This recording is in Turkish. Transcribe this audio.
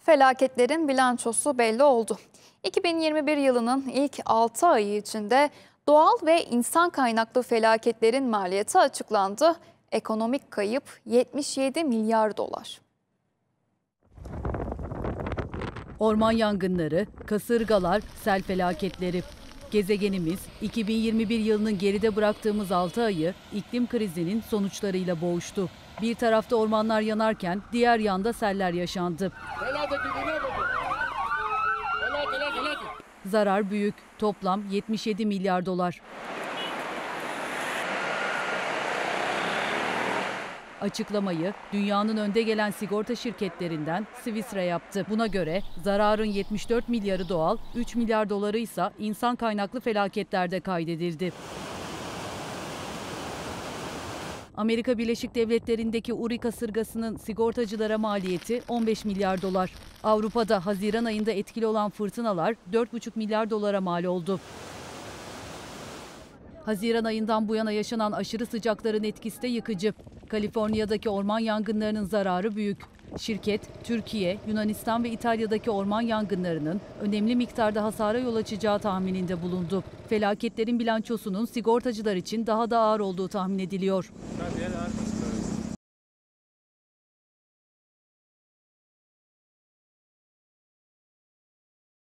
Felaketlerin bilançosu belli oldu. 2021 yılının ilk 6 ayı içinde doğal ve insan kaynaklı felaketlerin maliyeti açıklandı. Ekonomik kayıp 77 milyar dolar. Orman yangınları, kasırgalar, sel felaketleri. Gezegenimiz 2021 yılının geride bıraktığımız 6 ayı iklim krizinin sonuçlarıyla boğuştu. Bir tarafta ormanlar yanarken diğer yanda seller yaşandı. Zarar büyük, toplam 77 milyar dolar. Açıklamayı dünyanın önde gelen sigorta şirketlerinden Swiss Re yaptı. Buna göre zararın 74 milyarı doğal, 3 milyar doları ise insan kaynaklı felaketlerde kaydedildi. Amerika Birleşik Devletleri'ndeki Uri kasırgasının sigortacılara maliyeti 15 milyar dolar. Avrupa'da Haziran ayında etkili olan fırtınalar 4,5 milyar dolara mal oldu. Haziran ayından bu yana yaşanan aşırı sıcakların etkisi de yıkıcı. Kaliforniya'daki orman yangınlarının zararı büyük. Şirket, Türkiye, Yunanistan ve İtalya'daki orman yangınlarının önemli miktarda hasara yol açacağı tahmininde bulundu. Felaketlerin bilançosunun sigortacılar için daha da ağır olduğu tahmin ediliyor.